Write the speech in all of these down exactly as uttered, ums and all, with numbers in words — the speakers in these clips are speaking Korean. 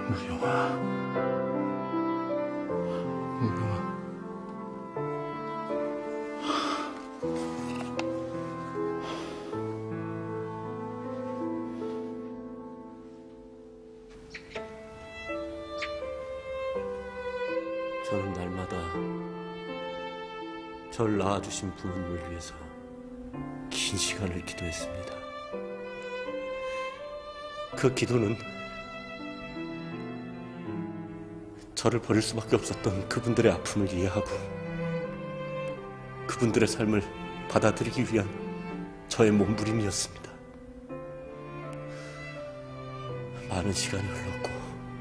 무용아, 무용아. 저는 날마다 절 낳아주신 부모님을 위해서 긴 시간을 기도했습니다. 그 기도는 저를 버릴 수밖에 없었던 그분들의 아픔을 이해하고 그분들의 삶을 받아들이기 위한 저의 몸부림이었습니다. 많은 시간이 흘렀고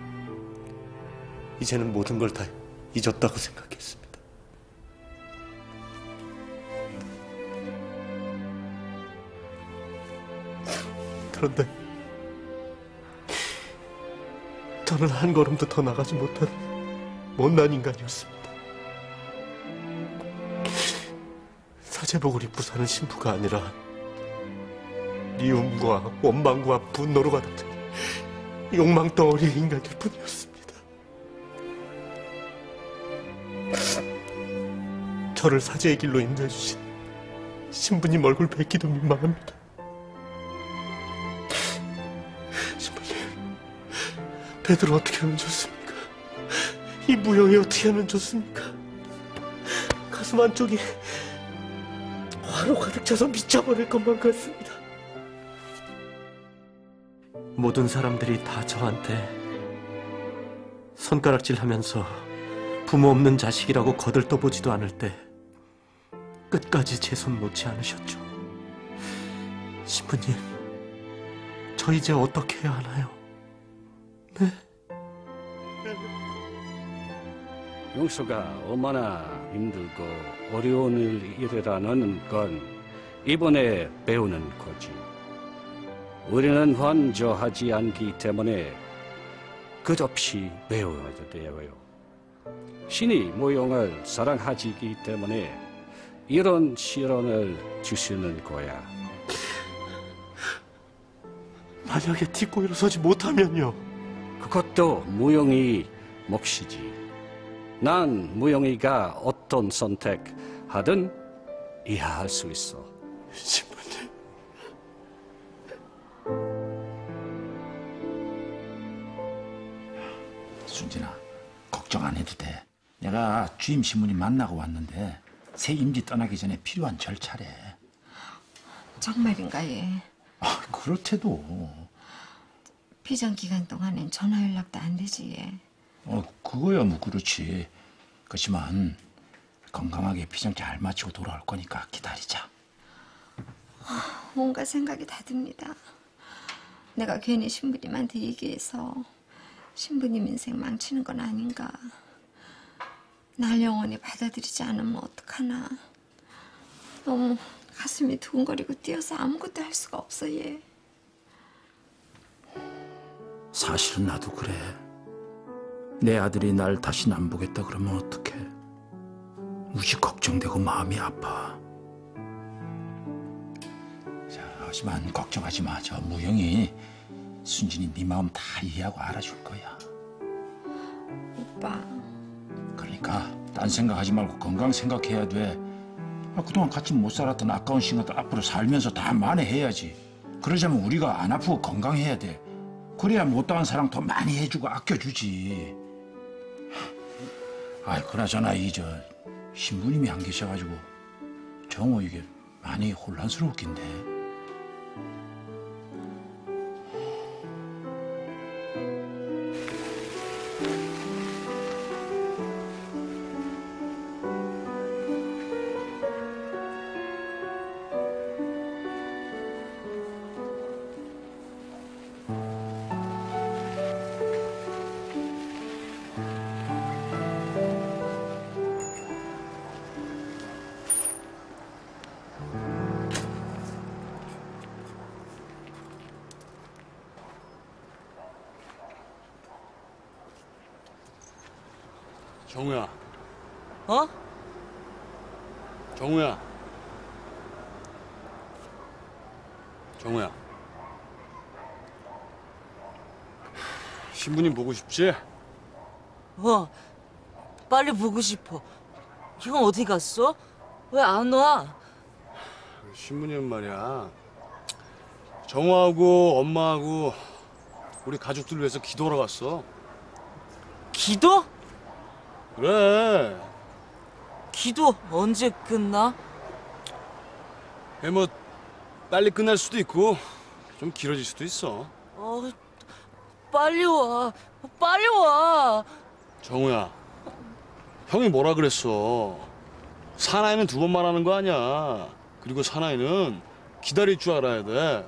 이제는 모든 걸 다 잊었다고 생각했습니다. 그런데 저는 한 걸음도 더 나가지 못한 못난 인간이었습니다. 사제복을 입고 사는 신부가 아니라 미움과 원망과 분노로 가득 찬 욕망 덩어리의 인간일 뿐이었습니다. 저를 사제의 길로 인도해 주신 신부님 얼굴 뵙기도 민망합니다. 신부님, 배들을 어떻게 하면 좋습니까? 이 무용이 어떻게 하면 좋습니까? 가슴 한쪽이 화로 가득 차서 미쳐버릴 것만 같습니다. 모든 사람들이 다 저한테 손가락질하면서 부모 없는 자식이라고 거들떠보지도 않을 때 끝까지 제 손 놓지 않으셨죠. 신부님, 저 이제 어떻게 해야 하나요? 네? 용수가 얼마나 힘들고 어려운 일이라는 건 이번에 배우는 거지. 우리는 환저하지 않기 때문에 끝없이 배워야 돼요. 신이 무용을 사랑하기 때문에 이런 시련을 주시는 거야. 만약에 딛고 일어서지 못하면요? 그것도 무용이 몫이지. 난 무용이가 어떤 선택하든 이해할 수 있어. 신부님. 순진아, 걱정 안 해도 돼. 내가 주임 신부님 만나고 왔는데 새 임기 떠나기 전에 필요한 절차래. 정말인가 예? 아, 그렇대도. 비전 기간 동안엔 전화 연락도 안 되지 예. 어, 그거야 뭐 그렇지. 그렇지만 건강하게 비전 잘 마치고 돌아올 거니까 기다리자. 뭔가 생각이 다 듭니다. 내가 괜히 신부님한테 얘기해서 신부님 인생 망치는 건 아닌가. 날 영원히 받아들이지 않으면 어떡하나. 너무 가슴이 두근거리고 뛰어서 아무것도 할 수가 없어 얘. 사실은 나도 그래. 내 아들이 날 다시는 안 보겠다 그러면 어떡해. 무지 걱정되고 마음이 아파. 자, 하지만 걱정하지 마. 저 무영이 순진이 네 마음 다 이해하고 알아줄 거야. 오빠. 그러니까 딴 생각하지 말고 건강 생각해야 돼. 아, 그동안 같이 못 살았던 아까운 시간들 앞으로 살면서 다 만회해야지. 그러자면 우리가 안 아프고 건강해야 돼. 그래야 못다한 사랑 더 많이 해주고 아껴주지. 아이, 그나저나 이 저 신부님이 안 계셔가지고 정호 이게 많이 혼란스러웠긴데. 정우야. 어? 정우야. 정우야. 신부님 보고 싶지? 어, 빨리 보고 싶어. 형 어디 갔어? 왜 안 와? 신부님 말이야. 정화하고 엄마하고 우리 가족들 위해서 기도하러 갔어. 기도? 그래. 기도 언제 끝나? 예, 뭐 빨리 끝날 수도 있고 좀 길어질 수도 있어. 어, 빨리 와. 빨리 와. 정우야, 형이 뭐라 그랬어? 사나이는 두 번 말하는 거 아니야. 그리고 사나이는 기다릴 줄 알아야 돼.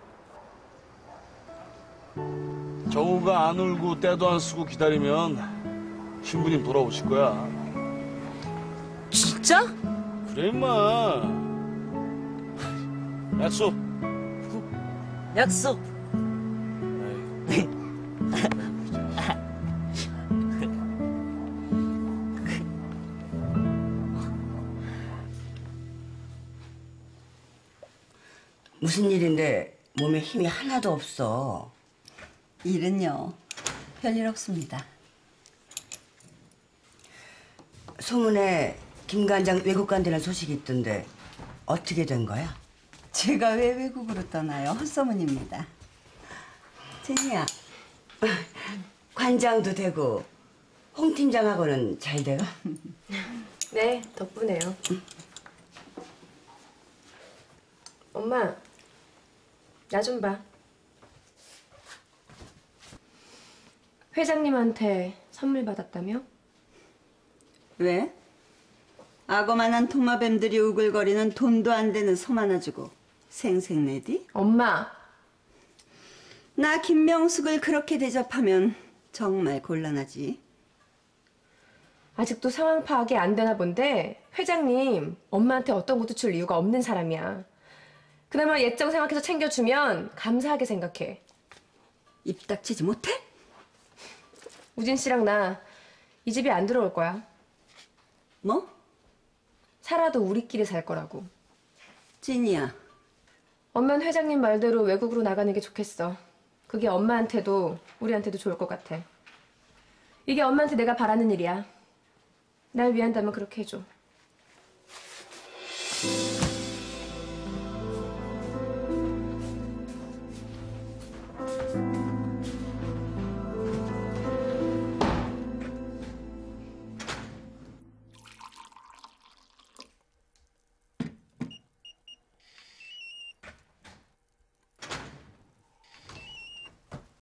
정우가 안 울고 때도 안 쓰고 기다리면 신부님 돌아오실 거야. 진짜? 그래 임마. 약속. 약속. 무슨 일인데 몸에 힘이 하나도 없어. 일은요, 별일 없습니다. 소문에 김관장 외국 간다는 소식이 있던데 어떻게 된 거야? 제가 왜 외국으로 떠나요? 헛소문입니다. 제니야, 관장도 되고 홍 팀장하고는 잘 돼가? 네, 덕분에요. 엄마, 나 좀 봐. 회장님한테 선물 받았다며? 왜? 악어만한 도마뱀들이 우글거리는 돈도 안 되는 섬 하나 주고 생색내디? 엄마, 나 김명숙을 그렇게 대접하면 정말 곤란하지. 아직도 상황 파악이 안 되나 본데 회장님 엄마한테 어떤 것도 줄 이유가 없는 사람이야. 그나마 예정 생각해서 챙겨주면 감사하게 생각해. 입 닥치지 못해? 우진 씨랑 나 이 집에 안 들어올 거야. 뭐? 살아도 우리끼리 살 거라고. 제니야, 엄마는 회장님 말대로 외국으로 나가는 게 좋겠어. 그게 엄마한테도 우리한테도 좋을 것 같아. 이게 엄마한테 내가 바라는 일이야. 날 위한다면 그렇게 해줘.